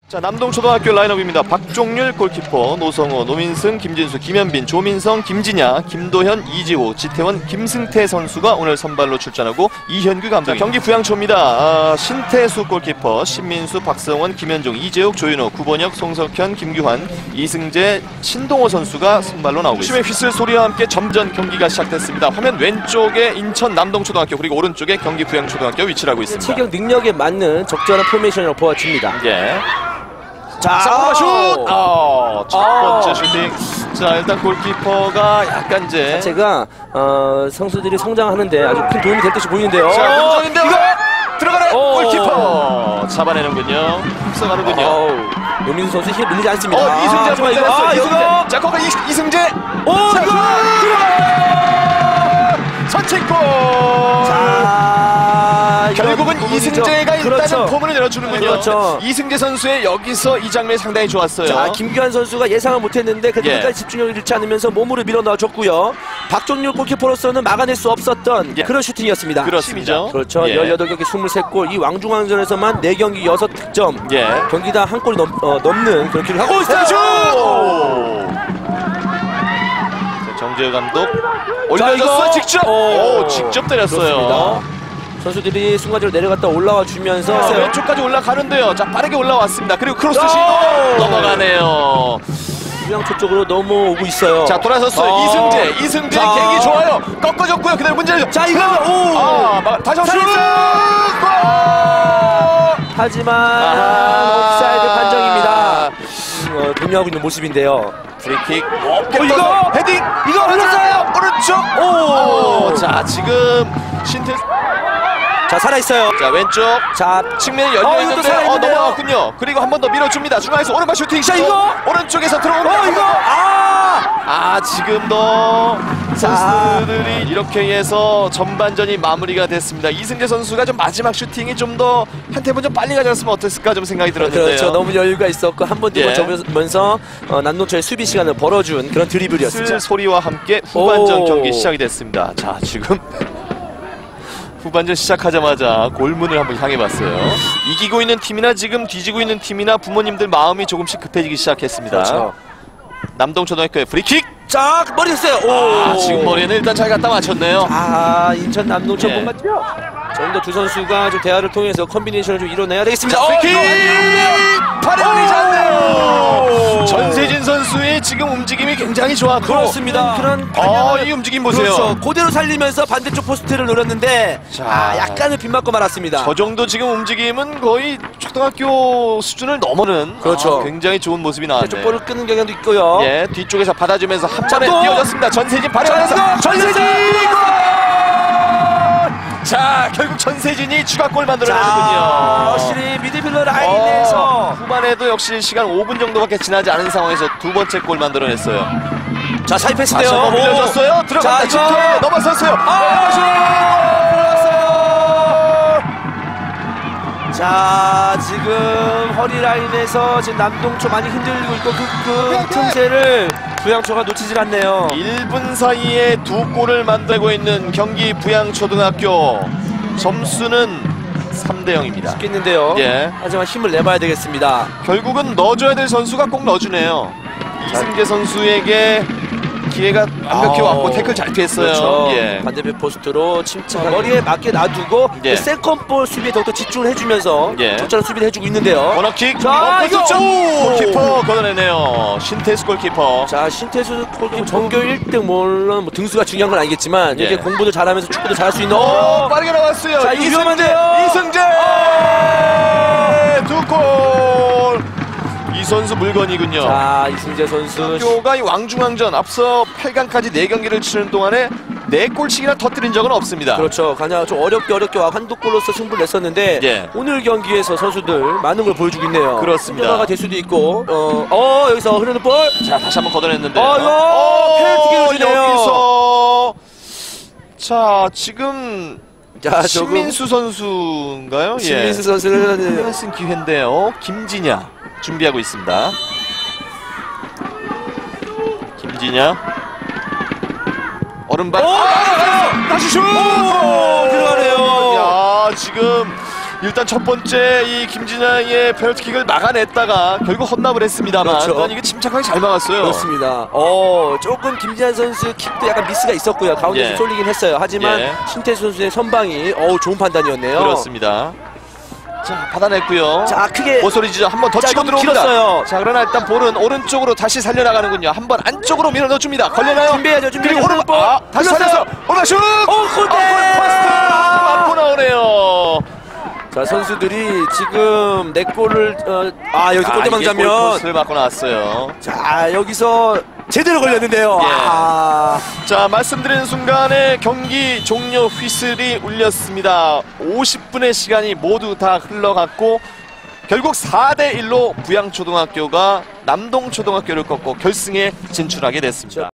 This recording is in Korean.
자, 남동초등학교 라인업입니다. 박종률 골키퍼, 노성호, 노민승, 김진수, 김현빈, 조민성, 김진야, 김도현, 이지호, 지태원, 김승태 선수가 오늘 선발로 출전하고 이현규 감독. 경기 부양초입니다. 신태수 골키퍼, 신민수, 박성원, 김현종, 이재욱, 조윤호, 구본혁, 송석현, 김규환, 이승재, 신동호 선수가 선발로 나오고 있습니다. 휘슬 소리와 함께 점전 경기가 시작됐습니다. 화면 왼쪽에 인천 남동초등학교, 그리고 오른쪽에 경기 부양초등학교 위치를 하고 있습니다. 체격 능력에 맞는 적절한 포메이션이라고 보아집니다. 예. 자, 슛! 첫 번째 슈팅. 자, 일단 골키퍼가 약간 이제 제가 선수들이 성장하는데 아주 큰 도움이 될 듯이 보이는데요. 자, 긍정인데 들어가네. 골키퍼 잡아내는군요. 흡수하는군요. 노민수 선수 힘 밀리지 않습니다. 이승재 이거 이거. 자, 거기 이승재. 이거 들어가. 선취골. 결국은 이승재가 일단은 포문을 열어주는군요. 그렇죠. 이승재 선수의 여기서 이 장면이 상당히 좋았어요. 자, 김규환 선수가 예상을 못했는데 그래도 끝까지 집중력을 잃지 않으면서 몸으로 밀어넣어줬고요. 박종률 골키퍼로서는 막아낼 수 없었던 그런 슈팅이었습니다. 그렇습니다. 그렇죠. 18경기 23골, 이 왕중왕전에서만 4경기 6득점. 경기당 한 골이 넘는 그런 기록을 하고 있어요. 정재혁 감독 올려줬어. 직접. 직접 때렸어요. 그렇습니다. 선수들이 순간적으로 내려갔다 올라와 주면서 왼쪽까지 올라가는데요. 자, 빠르게 올라왔습니다. 그리고 크로스 시도 넘어가네요. 부양초 쪽으로 넘어오고 있어요. 자, 돌아섰어요. 이승재 경기 좋아요. 꺾어졌고요. 그대로 문제를. 자, 이거 다시 슛! 하지만 옵사이드 판정입니다. 동요하고 있는 모습인데요. 프리킥. 이거 헤딩. 이거 흘렀어요. 오른쪽. 자, 지금 신태. 자, 살아있어요. 자, 왼쪽. 자, 측면에 열려있는데 넘어갔군요. 그리고 한 번 더 밀어줍니다. 중앙에서 오른발 슈팅. 자, 이거 오른쪽에서 들어옵니다. 지금도 선수들이 이렇게 해서 전반전이 마무리가 됐습니다. 이승재 선수가 좀 마지막 슈팅이 좀 더 한 템포 좀 빨리 가졌으면 어땠을까 좀 생각이 들었는데요. 그렇죠. 너무 여유가 있었고 한 번 두 번 접으면서 남동초의 수비 시간을 벌어준 그런 드리블이었습니다. 소리와 함께 후반전 경기 시작이 됐습니다. 자, 지금 후반전 시작하자마자 골문을 한번 향해봤어요. 이기고 있는 팀이나 지금 뒤지고 있는 팀이나 부모님들 마음이 조금씩 급해지기 시작했습니다. 그렇죠. 남동초등학교의 프리킥. 자, 머리 했어요. 지금 머리는 일단 잘 갖다 맞췄네요. 인천 남동초 뭔가 좀 더 두 선수가 좀 대화를 통해서 컨비네이션을 좀 이뤄내야 되겠습니다. 프리킥! 팔에 걸리지 않네요. 전세진 선수의 지금 움직임이 굉장히 좋았고. 그렇습니다. 그런 이 움직임 보세요. 그렇죠. 그대로 살리면서 반대쪽 포스트를 노렸는데 약간은 빗맞고 말았습니다. 저 정도 지금 움직임은 거의 초등학교 수준을 넘어는 그렇죠. 굉장히 좋은 모습이 나왔네요. 쪽 볼을 끄는 경향도 있고요. 뒤쪽에서 받아주면서 한 번에 뛰어졌습니다. 전세진 발에 걸려서 전세진! 자, 결국 전세진이 추가골 만들어내는군요. 확실히 미드필더 라인에서 후반에도 역시 시간 5분 정도밖에 지나지 않은 상황에서 두 번째 골 만들어냈어요. 자, 사이 패스인데요. 다시 한번 밀려줬어요. 들어갔다. 진태 넘어섰어요. 자, 지금 허리 라인에서 지금 남동초 많이 흔들리고 있고 그 틈새를 부양초가 놓치질 않네요. 1분 사이에 두 골을 만들고 있는 경기 부양초등학교. 점수는 3대0입니다. 쉽겠는데요. 하지만 힘을 내봐야 되겠습니다. 결국은 넣어줘야 될 선수가 꼭 넣어주네요. 이승재 선수에게 기회가 완벽히 왔고 태클 잘 피했어요. 그렇죠. 반대편 포스트로 침착하게 머리에 맞게 놔두고 세컨볼 수비에 더욱더 집중을 해주면서 적절한 수비를 해주고 있는데요. 코너킥. 이거 골키퍼 걷어내네요. 신태수 골키퍼. 자, 신태수 골키퍼 전교 1등 물론 뭐 등수가 중요한 건 아니겠지만 이렇게 공부도 잘하면서 축구도 잘할 수 있는 빠르게 나왔어요. 자, 위험한데요. 이승재 두 골. 이 선수 물건이군요. 자, 이승재 선수 학교가 이 왕중왕전 앞서 8강까지 4경기를 치는 동안에 4골씩이나 터뜨린 적은 없습니다. 그렇죠. 그냥 좀 어렵게 한두 골로서 승부를 냈었는데 오늘 경기에서 선수들 많은 걸 보여주고 있네요. 그렇습니다. 변화가 될 수도 있고 여기서 흐르는 볼. 자, 다시 한번 걷어냈는데 이거 페널티킥을 주네요. 여기서 자, 지금 신민수 조금 선수인가요? 신민수 선수는 패스 기회인데요. 김진야 준비하고 있습니다. 김진야 오른발 다시 슛! 들어가네요. 지금 일단 첫 번째 이 김진양의 페널티킥을 막아냈다가 결국 헌납을 했습니다만 그렇죠. 일단 이게 침착하게 잘 막았어요. 그렇습니다. 조금 김진환 선수 킥도 약간 미스가 있었고요. 가운데서 예. 쏠리긴 했어요. 하지만 예. 신태수 선수의 선방이 좋은 판단이었네요. 그렇습니다. 자, 받아냈고요. 자, 크게 모서리 지점 한 번 더 자, 치고 너무 들어옵니다. 길었어요. 자, 그러나 일단 볼은 오른쪽으로 다시 살려나가는군요. 한 번 안쪽으로 밀어 넣어줍니다. 걸려나요? 준비해야죠. 그리고 오른 다시 살려서 오른쪽 슛! 골대! 포스트 맞고 나오네요. 자, 선수들이 지금 내 골을 여기서 골대방 이게 장면. 골포스트를 맞고 나왔어요. 자, 여기서 제대로 걸렸는데요. 예. 자, 말씀드리는 순간에 경기 종료 휘슬이 울렸습니다. 50분의 시간이 모두 다 흘러갔고 결국 4대1로 부양초등학교가 남동초등학교를 꺾고 결승에 진출하게 됐습니다.